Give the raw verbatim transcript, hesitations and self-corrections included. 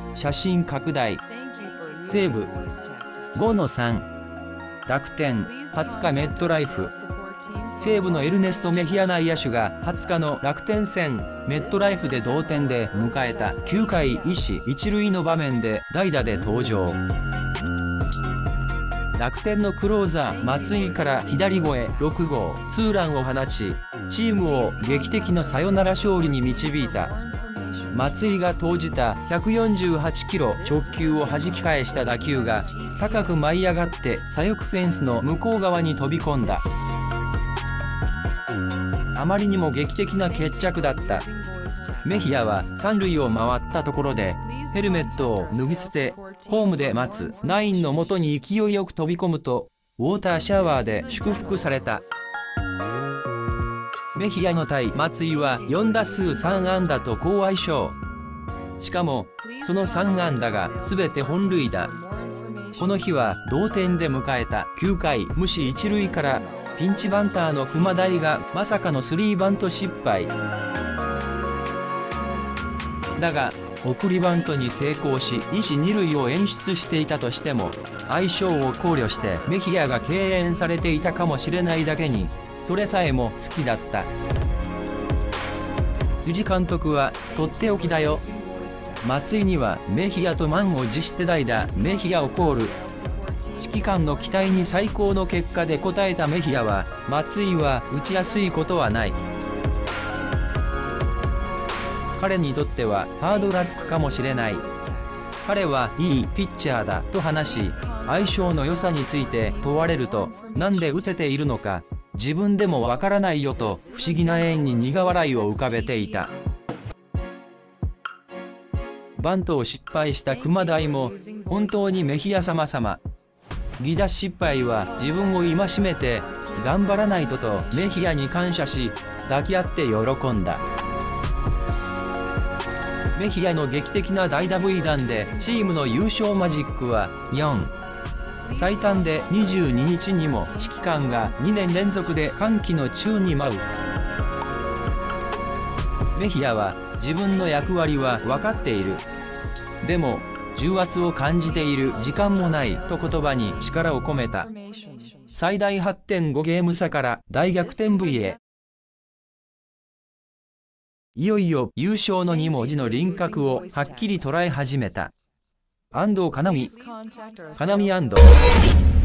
写真拡大。西武ごのさん。楽天はつかメットライフ。西武のエルネスト・メヒア内野手がはつかの楽天戦メットライフで同点で迎えたきゅうかい一死一塁の場面で代打で登場。楽天のクローザー松井から左越えろくごうツーランを放ち、チームを劇的なサヨナラ勝利に導いた。松井が投じたひゃくよんじゅうはちキロ直球を弾き返した打球が高く舞い上がって左翼フェンスの向こう側に飛び込んだ。あまりにも劇的な決着だった。メヒアは三塁を回ったところでヘルメットを脱ぎ捨て、ホームで待つナインの元に勢いよく飛び込むとウォーターシャワーで祝福された。メヒアの対松井はよんだすうさんあんだと好相性。しかもそのさんあんだが全て本塁打。この日は同点で迎えたきゅうかい無視一塁からピンチバンターの熊大がまさかのスリーバント失敗。だが送りバントに成功し一二塁を演出していたとしても相性を考慮してメヒアが敬遠されていたかもしれないだけにそれさえも好きだった。辻監督はとっておきだよ。松井にはメヒアと満を持して代打メヒアをコール。指揮官の期待に最高の結果で応えたメヒアは松井は打ちやすいことはない。彼にとってはハードラックかもしれない。彼はいいピッチャーだと話し、相性の良さについて問われると、なんで打てているのか自分でもわからないよと不思議な縁に苦笑いを浮かべていた。バントを失敗した熊大も本当にメヒア様様。犠打失敗は自分を戒めて頑張らないととメヒアに感謝し抱き合って喜んだ。メヒアの劇的な代打 ブイ 弾でチームの優勝マジックはよん。最短でにじゅうににちにも指揮官がにねんれんぞくで歓喜の宙に舞う。メヒアは自分の役割は分かっている。でも重圧を感じている時間もないと言葉に力を込めた。最大 はってんご ゲーム差から大逆転 ブイ へ。いよいよ優勝のに文字の輪郭をはっきり捉え始めた。安藤叶美、叶美安藤。